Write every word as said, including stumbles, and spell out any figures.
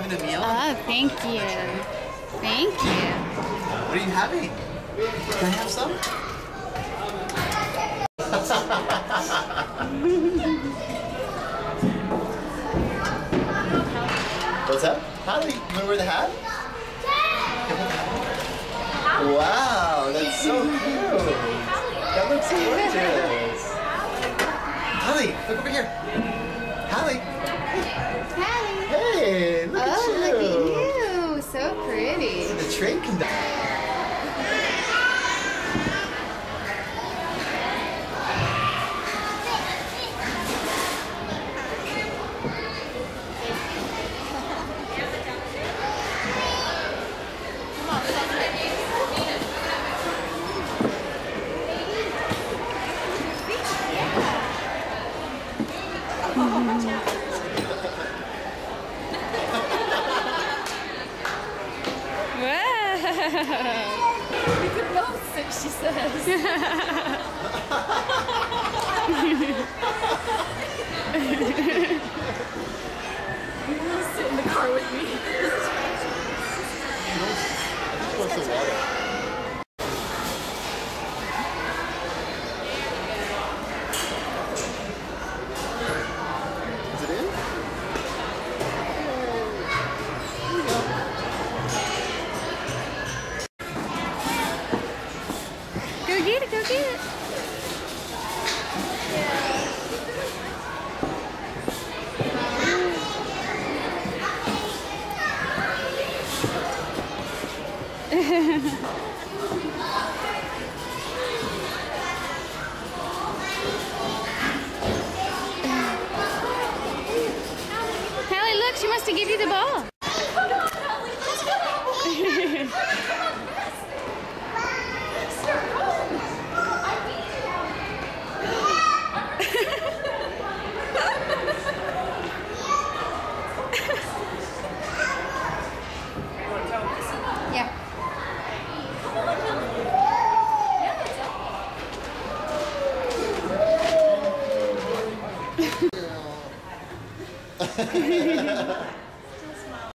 having a meal? Oh, thank you. Thank you. What are you having? Can I have some? What's up? Halle, you wanna wear the hat? Wow, that's so cute. That looks gorgeous. Halle, look over here. Halle. Halle. Hey, look oh, at you. look at you. So pretty. The train conductor. We could both sit, she says. You want to sit in the car with me? What's the water? Is it in? Go get it, go get it. Halle, look, she wants to give you the ball. Yeah.